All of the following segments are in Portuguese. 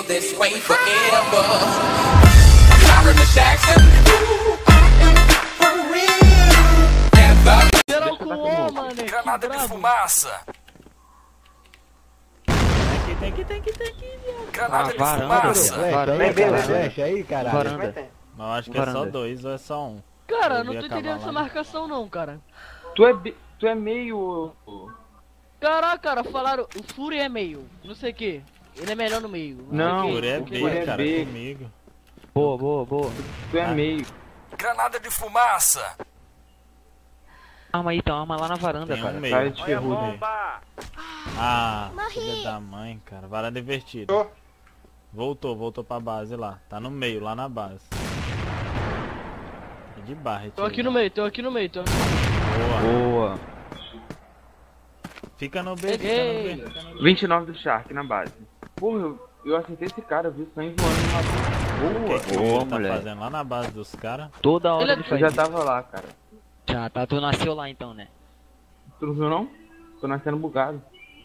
this way forever. Sorry, Miss Jackson. For real. Geral com O, mano. Granada de fumaça. Tem aqui, viado. Granada de varanda, fumaça. Flecha aí, caralho. Varanda. Mas eu acho que é só dois ou é só um. Cara, eu vi não tô a entendendo essa cavalada. marcação não, cara. Tu é meio... Caraca, cara, falaram, o Fury é meio, não sei o que. Ele é melhor no meio. Não, sei o Por quê, é não sei B, o quê. cara, B. comigo. Boa. Tu é meio. Granada de fumaça. Arma aí, então, arma lá na varanda, Tem um cara. meio. Cara de Olha ferrugem. Ah, filha da mãe, cara. Varanda invertida. Voltou pra base lá. Tá no meio, lá na base. É de barra, Tô aqui no meio, tô aqui no meio, tô. Boa. Boa. Fica no B, Peguei. fica no B. 29 do Shark na base. Porra, eu acertei esse cara, eu vi sangue voando na O boa. que que o Boa, Yuri tá moleque. fazendo lá na base dos caras? Toda hora Ele é ele doido. faz. Eu já tava lá, cara. Já, tá, tu nasceu lá então, né? Tu não viu não? Tô nascendo bugado.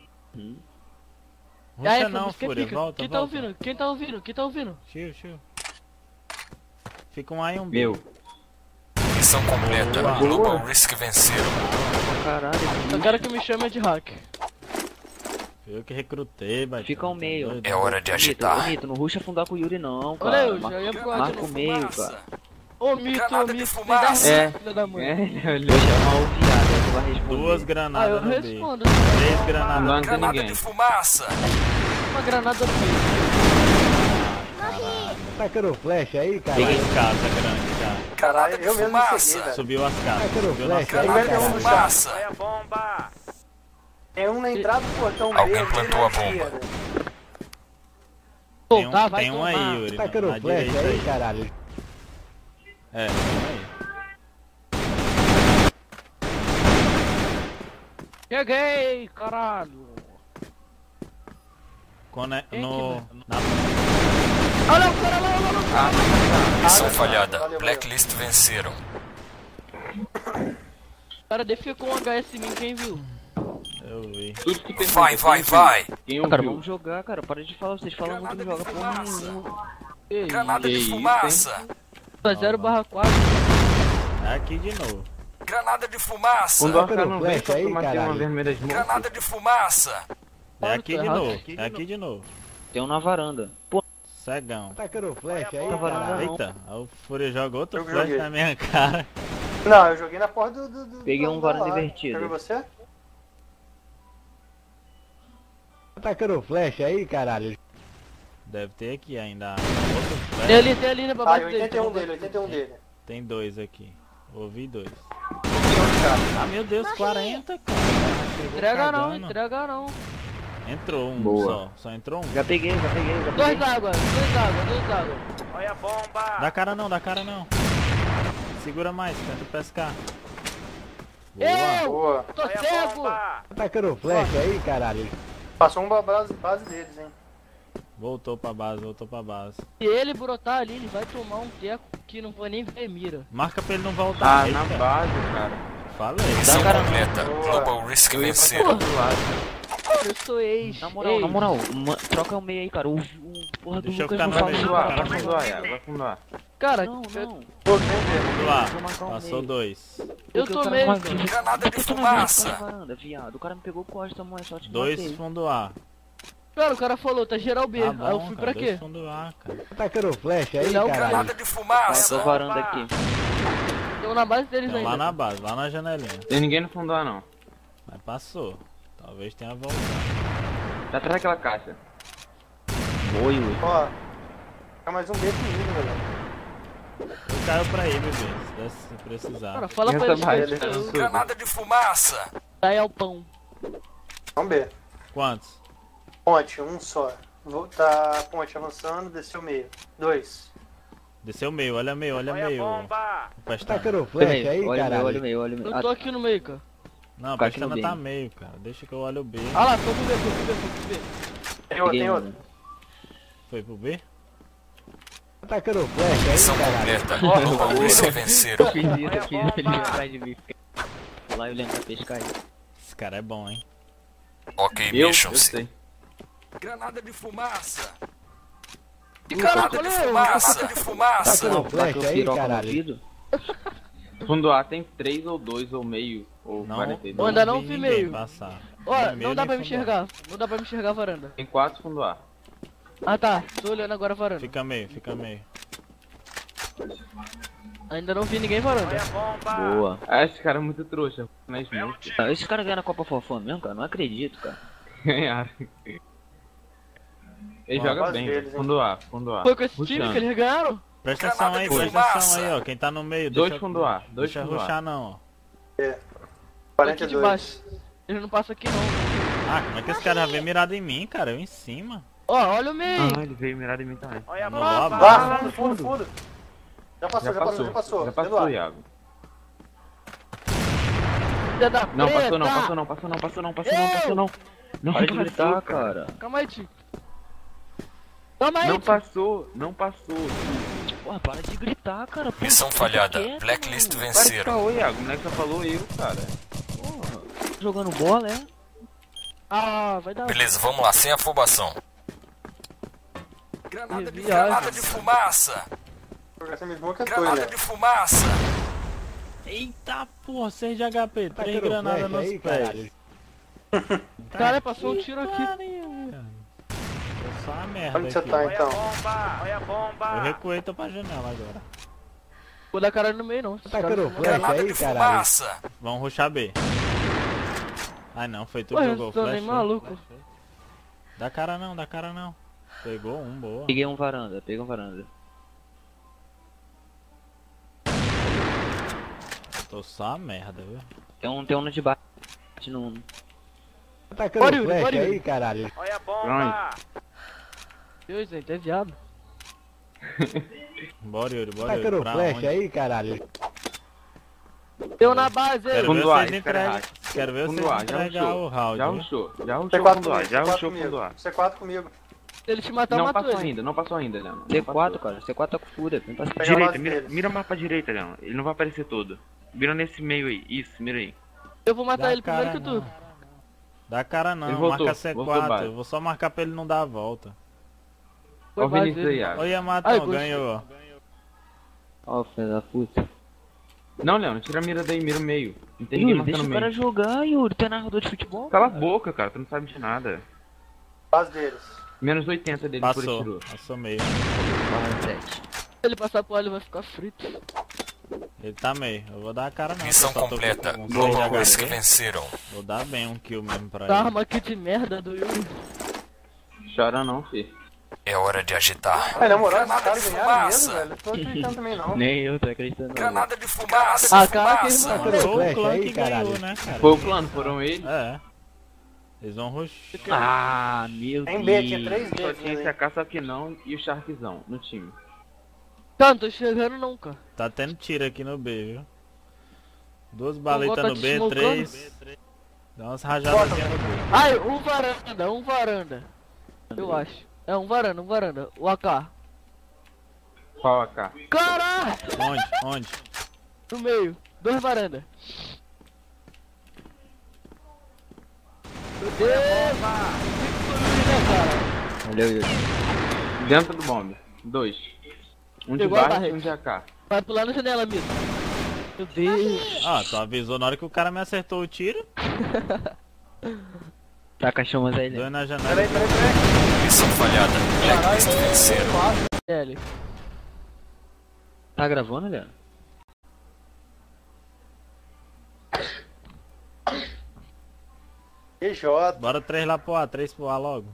Ruxa Fábio, não, que Fúria, fica? volta, Quem tá volta. ouvindo? Quem tá ouvindo? Quem tá ouvindo? Chill. Fica um A e um B. Meu. Missão completa. Boa. Global Risk venceram. Caralho. Eu quero que me chame de hack. Eu que recrutei, Batista. Fica ao meio. Doido. É hora de agitar. Bonito, não ruxa afundar com o Yuri não, cara. Olha eu, já ia pro Marca aqui o no... meio, cara. Ô, mito, Granada de tem fumaça. 10 É. filha da mãe. Ele vai chamar o viado, aí tu vai responder. Duas Ah, granadas eu no B. respondo. 3 Não granadas. tem Granada ninguém. de fumaça. Uma granada no meio. Tacando flecha aí, Peguei caralho. casa grande, cara. Granada de eu mesmo fumaça. cheguei, velho. Subiu as casas. Tacando Subiu nas flecha aí, Granada de caralho. fumaça. Tem um na entrada do portão B. Alguém ali plantou na a bomba. esquerda. Tem Tá, vai tem um tomar. aí, Yuri. Tacando Na flecha direita aí, aí. caralho. É, tem um aí. Cheguei, caralho. No... Na... Olha o cara lá, olha o cara. Missão falhada. Valeu. Blacklist venceram. O cara defecou um HS em mim, quem viu? Eu vi. Tudo que tem Vai. Quem Cara, ouviu? vamos jogar, cara. Para de falar, vocês falam muito, não joga porra nenhuma. Ei, Granada Que de isso, fumaça. 0/4. É aqui de novo. Granada de fumaça. Quando o Tacando arca não vem, flecha só aí, tu matei uma caralho. vermelha de moço. Granada de fumaça. É aqui tô de errado. novo. É aqui de novo. Tem um na varanda. Pô, Cegão. Tacando flecha aí, Tá varanda caralho. não. Eita, aí o Fúria joga outro Eu flash joguei. na minha cara. Não, eu joguei na porta do Peguei um varanda lá. invertido. Pegou você? Tacando flecha aí, caralho. Deve ter aqui ainda outro flash. Tem ali na Ah, babada e dele. 81 dele, 81 dele. Tem dois aqui. Ouvi dois. Tem outro cara. Ah, meu Deus, 40, cara. Chegou Entrega não, cagando. entrega não. Entrou um Boa. só entrou um. já peguei. Dois água. Dá cara não. Segura mais, tenta pescar. Eu Boa. tô cego. Tacando flecha aí, caralho. Passou uma base deles, hein. Voltou pra base. Se ele brotar ali, ele vai tomar um teco que não vou nem ver mira. Marca pra ele não voltar. Ah, Eita, na base, cara. Falei. Missão cara, não. completa. Global Risk Eu ia pra venceram. outro lado. Eu sou ex. Na moral, troca o meio aí, cara. O porra do Deixa eu Lucas ficar não no fala meio. isso, Vai cara. fundoar, Iago, vai fundoar. Cara, Não. Vamos lá. Vou marcar um Passou meio. dois. eu Porque tô o cara meio. não vai- Granada de Eu tô na varanda, fumaça. varanda, viado. O cara me pegou costa, mãe, só te Dois matei. fundo A. Cara, o cara falou, tá geral B. Tá Aí eu bom, fui cara, pra dois quê? fundo A, cara. Tacando flecha aí, Ele é o caralho. Granada de Tô fumaça. varanda aqui. Tô na base deles Então, lá ainda. na base, lá na janelinha. Tem ninguém no fundoar, não. Mas passou. Talvez tenha voltado. Tá atrás daquela caixa. Boa, Yuri. Ó. Fica mais um B comigo, velho. Eu caio pra aí, bebê, se precisar. Cara, fala pra Essa eles barriga que eu Granada de fumaça. daí ao pão. Vamos B. Quantos? Ponte, um só. Tá ponte avançando, desceu meio. 2. Desceu meio, olha meio. O Pestana. Tacando flecha aí, Olha o caralho. meio. Eu tô aqui no meio, cara. Não, o Fica aqui no Pestana tá B. meio, cara. Deixa que eu olho o B. Ah lá, tô no B, tô no B. Tem outro, Peguei tem um. outro. Foi pro B? Tacando flecha Missão aí, caralho. completa. Global Risk venceram. Fiz isso, ele veio atrás de mim. Vou lá e olhando pra pescar aí. Esse cara é bom, hein? Ok, Eu Missions. sei. Granada de fumaça. Granada de fumaça. De fumaça. Tacando flecha aí, caralho. Fundo A tem 3 ou 2 ou meio. Ou Não, 42. Eu ainda não vi vi ninguém meio. passar. Ó, Nem não meio, dá nem pra me fundo A. enxergar. Não dá pra me enxergar a varanda. Tem 4 fundo A. Ah tá, tô olhando agora a varanda. Fica meio, fica meio. Ainda não vi ninguém varanda. Boa. Ah, esse cara é muito trouxa. Na Smoke. Ah, esse cara ganha na Copa Fofão mesmo, cara? Não acredito, cara. Ganharam. Ele joga quase bem, deles, hein? fundo A, fundo A. Foi com esse time Rushando. que eles ganharam? Presta atenção aí, Granada de presta atenção fumaça. aí, ó. Quem tá no meio, 2 deixa, fundo A, 2 deixa fundo A. rushar não, ó. Tô aqui de 42. baixo. Eles não passam aqui não. Ah, como é que esse cara já veio mirado em mim, cara? Eu em cima. Ó, olha o meio. Ah, ele veio mirar em mim também. Não dá Vá, fundo. Já passou. Já Dentro passou, do ar. Iago. Filha da Não, preta. passou não. Não Para de passou, gritar, cara. Calma aí, tio. Calma aí, Não tio. passou, não passou. Porra, para de gritar, cara. Pô, Missão fica falhada. quieto, Blacklist mano. Para de venceram. caô, Iago. O moleque só falou eu, cara. Porra, jogando bola, é? Ah, vai dar. Beleza, vamos lá, sem afobação. Granada de fumaça. Jogar sem Smoke é Granada coisa. de fumaça. Eita porra, 6 de HP, 3 Tacando granadas flecha nos aí, pés. caralho. Cara, passou um tiro aqui. Pariu, cara. Tô só uma merda Onde você aqui. tá então? Eu recuei, tô pra janela agora. Vou dar cara no meio não. Esses Tacando caras- flecha Granada aí, de caralho. fumaça. Vamos rushar B. Ai não, foi tu Ué, que eu jogou tô flash. nem foi? maluco. Dá cara não, dá cara não. Pegou um, boa. Peguei um varanda, peguei um varanda. Tô só a merda, viu? Tem um no de baixo. No... Tacando Bora, Yuri, flecha bora, Yuri. aí, caralho. Pronto. Deus, gente, é viado. Bora, Yuri, bora, Yuri. Tacando Pra flecha onde? aí, caralho. Deu na base, Quero ver Fundo A, vocês espera entregam. hack. Quero ver Fundo vocês A, já entregar o rushou. round. Já viu? rushou. Já rushou C4 fundo A, comigo, já C4 rushou fundo comigo. A. C4 comigo. Se ele te matar, eu Não mato passou ele. ainda, não passou ainda, Leão. C4, cara. C4 tá com fúria. Vem pra cima. Pegar a Direita, base mira, deles. mira mais pra direita, Leão. Ele não vai aparecer todo. Mira nesse meio aí. Isso, mira aí. Eu vou matar Dá ele primeiro cara que tu. não. Dá cara não, Ele voltou, marca voltou C4. base. Eu vou só marcar pra ele não dar a volta. Foi Ó o base Vinícius aí, dele. Iago. Oi, Ai, Yamatão, gostei. ganhou. Ó, filho da puta. Não, Leão, tira a mira daí, mira o meio. Não tem ninguém Yuri, deixa marcando o o cara meio. jogar, Yuri. Tu é narrador de futebol? Cala a cara. boca, cara. Tu não sabe de nada. Base deles. Menos 80 dele por Passou, tirou. passou meio. Barra 7. Se ele passar por ali, vai ficar frito. Ele tá meio. Eu vou dar a cara não. Missão eu só tô completa. com 6 de Global Risk HP. venceram. Vou dar bem um kill mesmo pra Tá ele. arma aqui de merda do Yuri. Chora não, fi. É hora de agitar. Mas na moral, esses Granada caras de ganharam mesmo, fumaça. velho. Não tô acreditando também não. Nem eu tô acreditando. não. Granada de fumaça. Ah, cara, que fumaça. irmão. Tacando Foi o flecha clã aí, que ganhou, caralho. né, cara? Foi o plano, foram eles. É. Eles vão rush. Ah, meu Tem Deus. B, tinha 3 Só deles. tinha esse né? AK, só que não, e o Sharkzão no time. Tá, não tô chegando nunca. Tá tendo tiro aqui no B, viu? 2 Vou baletas botar no te B, smocando. 3. Dá umas rajadazinhas no B. Ai, um varanda. Eu acho. É um varanda. O AK. Qual AK? Caralho! Onde? No meio. 2 varandas. Meu Deus! Cara. Valeu, Yuri. Dentro do bombe. 2. Um de Pegou a baixo e barrete. um de AK. Vai pular na janela, Mito. Meu Deus. Ah, tu avisou na hora que o cara me acertou o tiro. Taca as chamas aí, né? Dois na janela. Peraí. Missão falhada. Blacklist venceram. L. Tá gravando, Leandro? EJ. Bora 3 lá pro A, 3 pro A logo.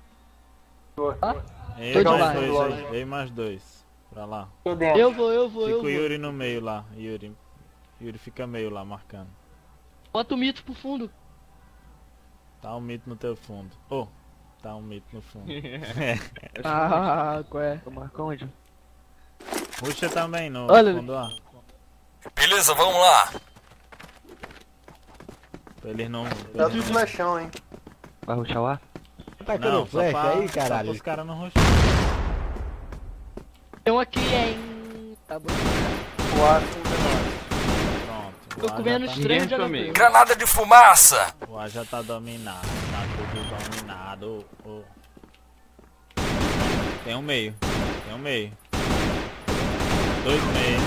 Ei, Tô de mais lá. 2 aí. Ei, mais 2. Pra lá. Tô dentro. Eu vou. Fica o Yuri no meio lá. Yuri fica meio lá, marcando. Bota o Mito pro fundo. Tá um mito no teu fundo. Oh, tá um mito no fundo. Ah, qual é? Eu marco onde? Puxa também no Olha. fundo A. Beleza, vamos lá. Pra eles não... Tá tudo no chão, hein. Vai rushar o ar? Tacando Não, só flecha aí, só caralho. pros caras não rushar. Tem um aqui, hein. Tá bom. O ar fundo Pronto. Tô O A comendo já os tá, 3 de comigo. HP. Granada de fumaça. o A já tá dominado. Tá tudo dominado. Oh. Tem um meio. Tem um meio. 2 meio.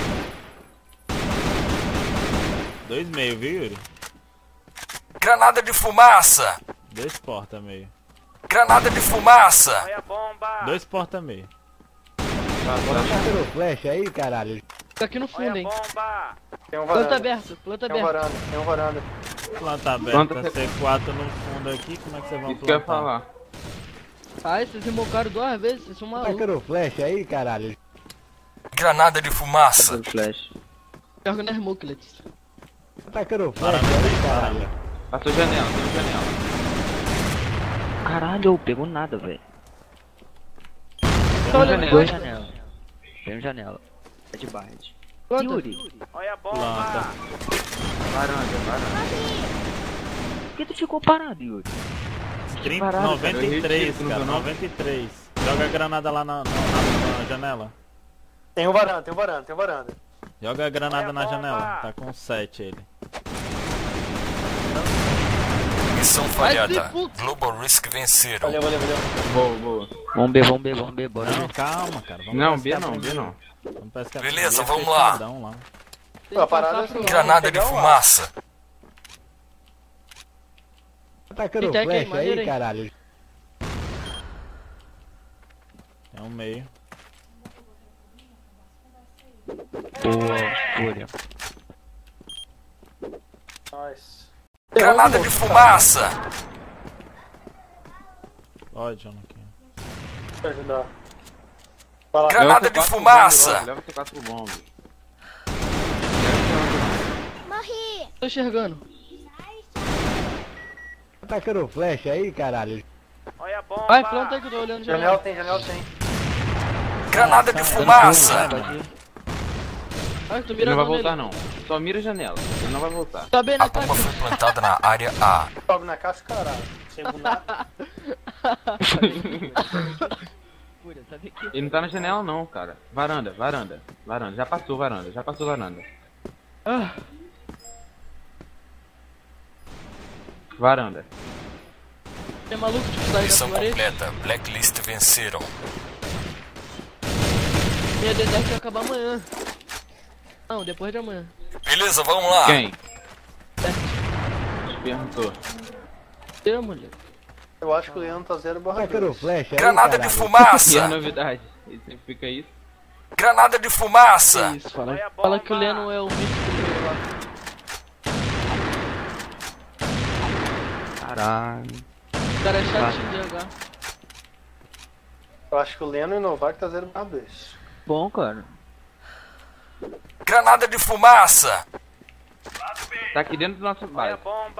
2 meio, viu, Yuri? Granada de fumaça! 2 porta meio. Granada de fumaça! 2 porta meio. Taca no flash aí, caralho. Fica aqui no fundo, hein. Tem um Planta varanda. aberto, planta Tem um aberto. varanda. Tem um varanda. Planta Planta aberta, C4 no fundo aqui, como é que vocês vão Isso que eu ia plantar? falar. Ai, vocês remocaram 2 vezes, vocês são Taca malucos. no flash aí, caralho. Granada de fumaça! Do flash. Joga nas muclets. Taca no flash aí, caralho. Passou janela, passou janela. Caralho, pegou nada, velho. Tá olhando Dois costa. janela. Tem janela. É de Bard. Planta. Yuri, Planta. Varanda, varanda. por que tu ficou parado, Yuri? 30, Parado, cara, eu 93, retiro, cara, não. 93. Joga a granada lá na janela. Tem um varanda, tem um varanda, tem um varanda. Joga a granada na janela. Tá com 7 ele. Missão Ai, falhada. se puta. Global Risk venceram. Valeu, valeu, valeu. Boa, boa. Vamos B, vamos B, vamos B, bora. Não, calma, cara. Vamos Não, pescar B não, B primeiro. não. Vamos pescar Beleza, primeiro, vamos lá. fechadão lá. Pô, a parada é assim, Granada de pegar o fumaça! Taca no Tem aqui, flash maneiro, aí, hein? caralho. É um meio. Boa, Fúria. Nice. Granada de fumaça! Ó, John aqui. Deixa eu ajudar. Vai lá. Granada Leva de C4 pro fumaça. bombe, leva C4 pro bombe. Tô enxergando. Taca no flash aí, caralho. Vai, planta aí que eu tô olhando Janela janela. tem, janela tem. Granada de fumaça! Ai, tô Ele não mirando vai nele. voltar não. Só mira a janela. Ele não vai voltar. Tá bem A na bomba caixa. foi plantada na área A. Sobe na caixa, caralho. Sem boneco. Fúria, sabe que... Ele não tá na janela não, cara. Varanda, varanda. Varanda. Já passou varanda, já passou varanda. Ah, Varanda. tem maluco tipo sair da Missão parede. completa. Blacklist venceram. Minha D10 vai acabar amanhã. Não, depois de amanhã. Beleza, vamos lá. Quem? Perguntou. Tira, mulher. Eu acho que o Leandro tá 0/2. Taca no flash aí, Granada de caralho. E a fumaça! novidade? Ele sempre fica isso. Granada de fumaça! Isso, fala que o Leno é o mítico do lá. Caralho. O cara é chatinho de jogar. Eu acho que o Leno e o Novak tá 0/2. Bom, cara. Granada de fumaça! Tá aqui dentro do nosso base.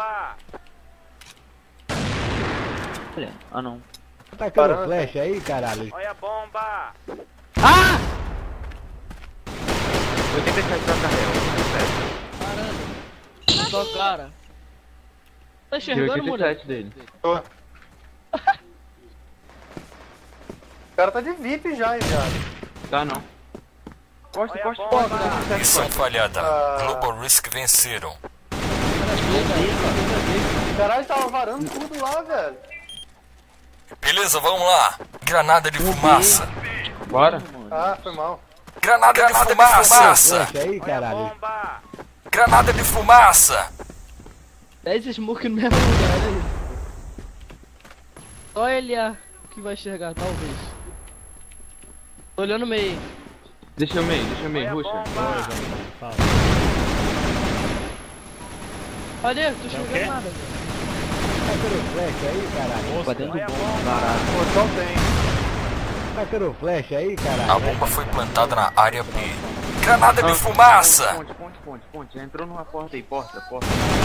Olha, ah não. Taca no Varanda. flash aí, caralho. 87 da carrega. Parando. Só cara. Tá Deu enxergando, mulher? 87 dele. Tô. O cara tá de VIP já, hein, viado. Tá não. Poste, poste, bomba. poste. Missão falhada. Ah. Global Risk venceram. Caralho, tava varando tudo lá, velho. Beleza, vamos lá. Granada de fumaça. Bora. Ah, foi mal. Granada de fumaça! Flash aí, caralho. Granada de fumaça! 10 smoke no mesmo lugar, olha isso. Só ele que vai enxergar, talvez. Tô olhando meio. Deixa eu meio, ruxa. Fala. Olha, tô o quê? enxergando nada, velho. Taca no flash aí, caralho. Pra dentro do bom, caralho. Portão tem. Taca no flash aí, A caralho. bomba foi plantada na área B. Granada de fumaça! Ponte. Já entrou numa porta aí, porta. Boa.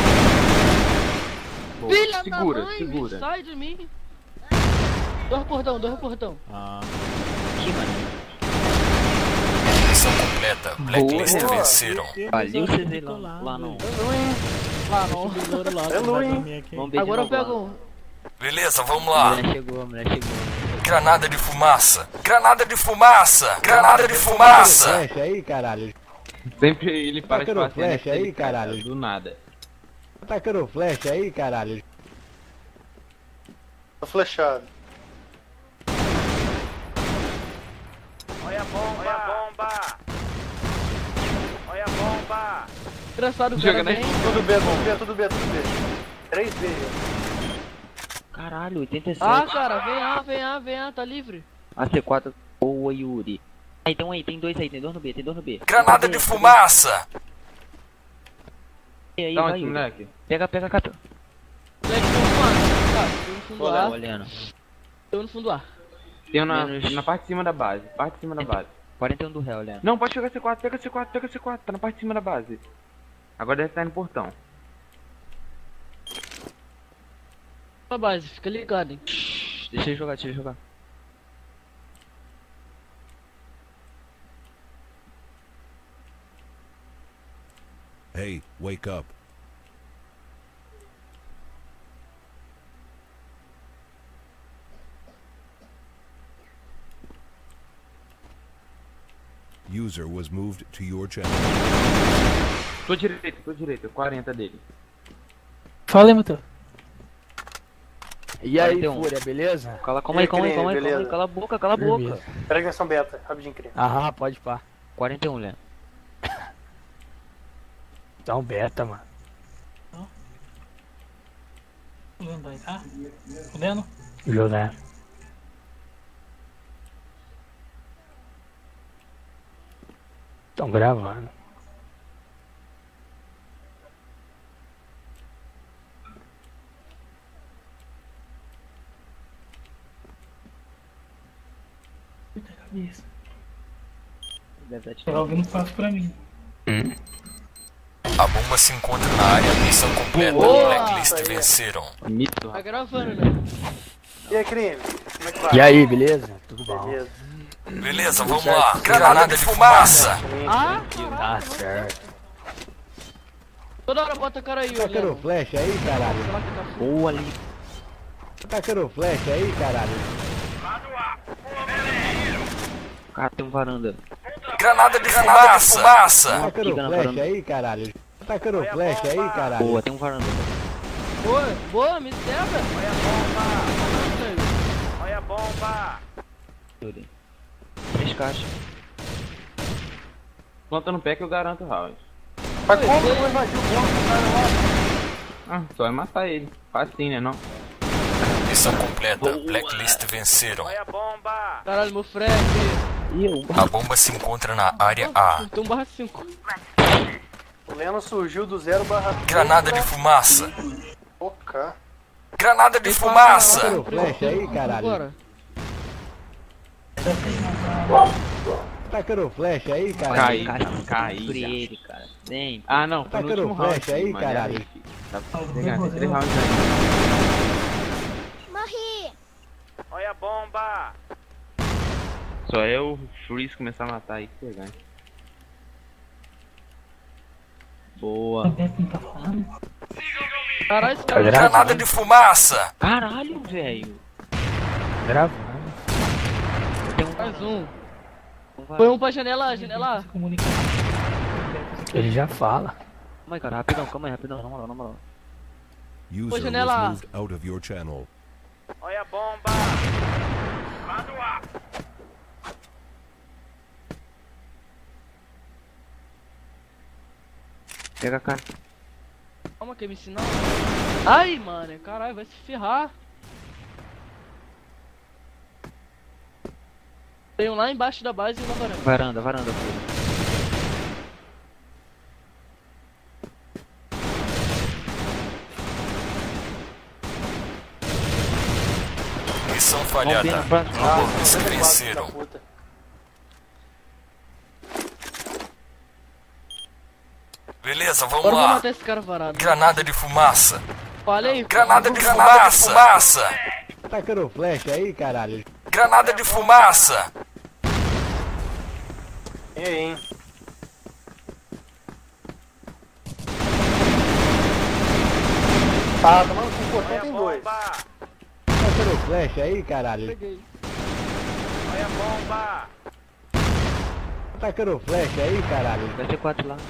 Filha Segura, da mãe, segura. sai de mim. Dois portão. Ah, Aqui, mano. Missão completa. Blacklist Boa. venceram. Valeu, vocês aí lá não. Ah, não. É Luin. Vamos ver Agora eu de novo pego lá. um. Beleza, vamos A lá. mulher chegou. Granada de fumaça! Granada de fumaça! Granada de fumaça! Flash aí, caralho. Sempre ele para de Taca no fazer, né? flash aí, Ele cai, caralho. Do nada. Taca no flash aí, caralho. Tô flechado. Engraçado, o Chega, cara né? vem. Tudo B, tudo B, tudo B, tudo B. 3B. Caralho, 87. Ah, cara, vem A, tá livre. AC4. Boa, Yuri. Aí, então aí, tem dois aí, tem dois no B, tem dois no B. Granada de fumaça! E aí, Dá vai, onde, Yuri. moleque? Pega, cata. Moleque, tem um A. Tá, tem no fundo A. Olhando. Tem no fundo A. Tem um Menos- na parte de cima da base. Parte de cima da base. 41 do réu, olhando. Não, pode pegar C4, pega C4, pega C4. Tá na parte de cima da base. Agora deve estar no portão. Na base, fica ligado, hein. Deixa ele jogar, deixa ele jogar. Hey, wake up. User was moved to your channel. Tô direito. 40 dele. Fala aí, Matheus. E aí, 41. Fúria, beleza? Calma aí, beleza. cala a boca, cala a boca. Beleza. Pega ação beta, rapidinho, crime. Aham, pode pá. 41, Leandro. Então, beta, mano. Leandro aí, tá? Podendo? Jogando. Estão gravando. Puta cabeça. Deve estar Tá ouvindo fácil pra mim. A bomba se encontra na área. Missão completa. Boa! Blacklist Aí. venceram. Mito. Tá gravando, né? E aí, crime? Como é que vai? E aí, beleza? Tudo bom? Beleza. Beleza, vamos lá. Granada de fumaça! Ah, Tá certo. toda hora bota a cara aí, Tá tacando olha. flecha aí, caralho? Será que tá boa ali. Tá tacando flecha aí, caralho? Cara, tem um varanda. Granada de fumaça! Tá Uma tacando pica na flecha varanda. aí, caralho? Tá tacando flecha aí, caralho? Boa, tem um varanda. Boa, me serve. Yuri. 3 caixas. Planta no pé que eu garanto o round. Mas como que eu vou invadir o ponto, cara? Ah, só é matar ele. Facinho, né não? Missão completa. Blacklist venceram. Caralho, meu frete. E eu? A bomba se encontra na área A. Tem 1/5. O Leno surgiu do 0/3. Granada de fumaça! Focar. Granada de fumaça! Tacando flecha aí, caralho? Agora. Tacando flecha aí, caralho? Caí. Sobre ele, cara. Sempre. Ah, não, foi no Tacando último round. flecha aí, mas caralho? é difícil. Dá pra pegar, tem 3 rounds ainda. Morri! Só é o Freeze começar a matar aí que pegar. Boa. Beto não tá falando? Caralho, esse cara. Granada de fumaça! Caralho, velho. Gravando. Tem um Mais um. varanda. Foi um pra janela, janela. Se comunica. Ele já fala. Calma aí, cara, rapidão, calma aí, rapidão. Na moral, na moral. User janela. was moved out of your channel. Pega a cara. Calma que me ensinou. Ai, mano, caralho, vai se ferrar. Tem um lá embaixo da base e na varanda. Varanda, filho. Missão Vamos falhada. ver na próxima. Eles venceram. Puta. Beleza, Agora vamos eu vou lá. matar esse cara varado. Granada de fumaça! Falei, Granada de fumaça! Tacando flecha aí, caralho? Granada de fumaça! E aí, hein? Tá, tomando com o portão tem 2. Tacando flecha aí, caralho? peguei. Tacando flecha aí, caralho? Vai ter 4 lá.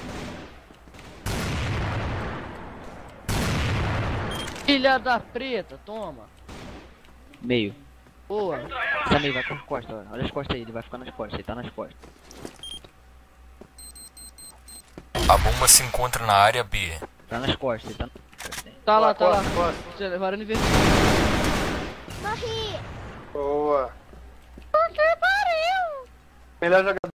Filha da preta, toma. Meio. Boa. Também vai por costas, olha as costas aí, ele vai ficar nas costas, ele tá nas costas. A bomba se encontra na área B. Tá nas costas, ele tá nas costas. Tá lá, tá lá. Costa. Já levaram invertido. Boa. Melhor jogador